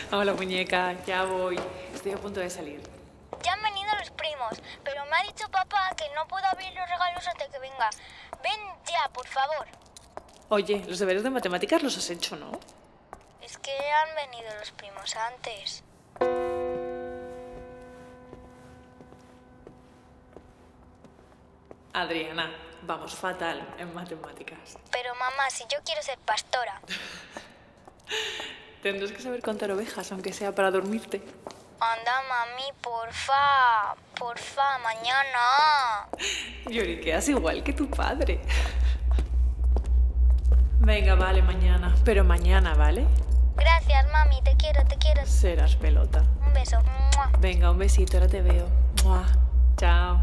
Hola, muñeca, ya voy. Estoy a punto de salir. Ya han venido los primos, pero me ha dicho papá que no puedo abrir los regalos hasta que venga. Ven ya, por favor. Oye, los deberes de matemáticas los has hecho, ¿no? Es que han venido los primos antes. Adriana, vamos fatal en matemáticas. Pero mamá, si yo quiero ser pastora. Tendrás que saber contar ovejas, aunque sea para dormirte. Anda, mami, porfa, mañana. Lloriqueas igual que tu padre. Venga, vale, mañana. Pero mañana, ¿vale? Gracias, mami, te quiero. Serás pelota. Un beso. ¡Mua! Venga, un besito, ahora te veo. ¡Mua! Chao.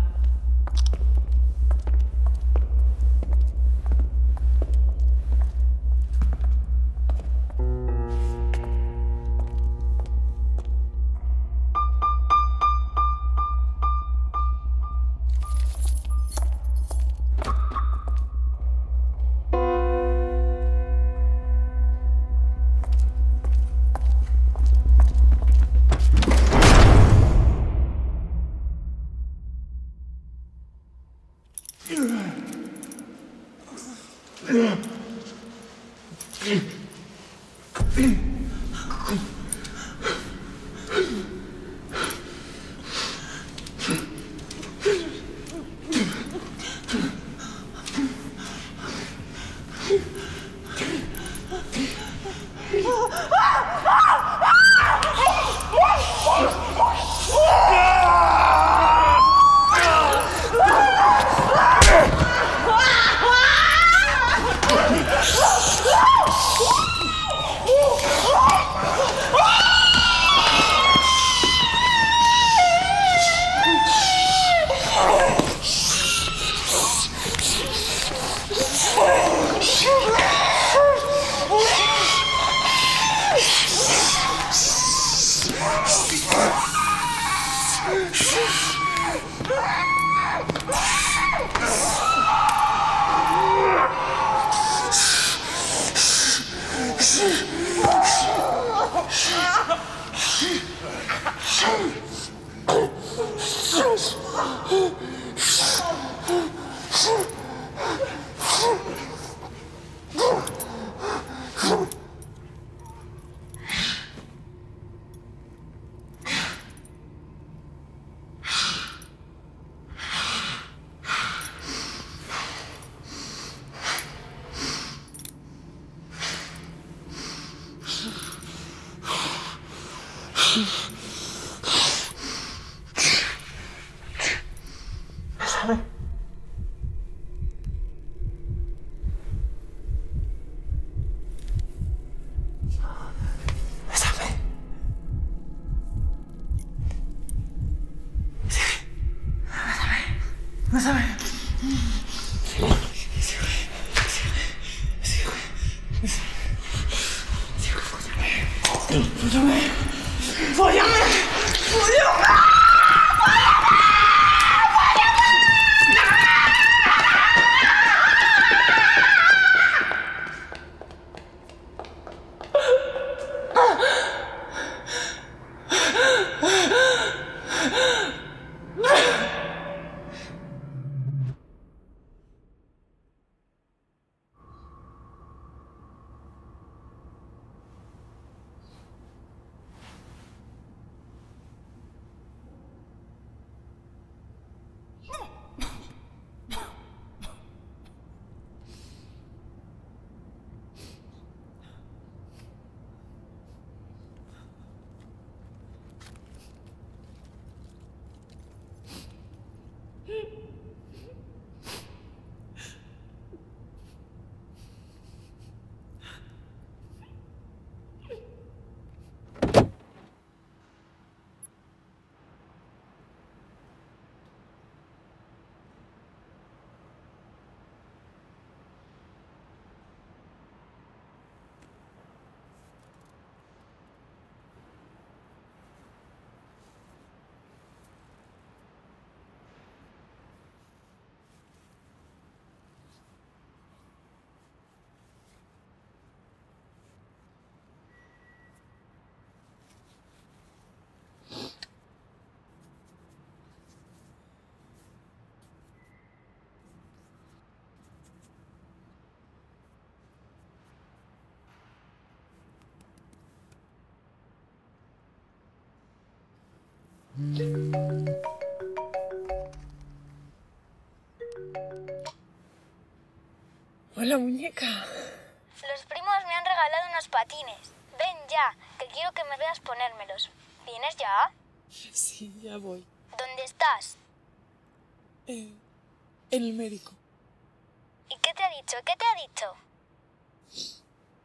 Hola, muñeca. Los primos me han regalado unos patines. Ven ya, que quiero que me veas ponérmelos. ¿Vienes ya? Sí, ya voy. ¿Dónde estás? En el médico. ¿Y qué te ha dicho? ¿Qué te ha dicho?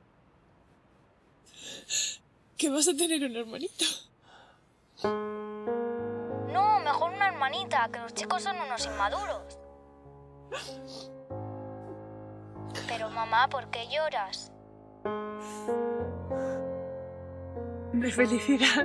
Que vas a tener un hermanito. No, mejor una hermanita, que los chicos son unos inmaduros. Pero mamá, ¿por qué lloras? De felicidad.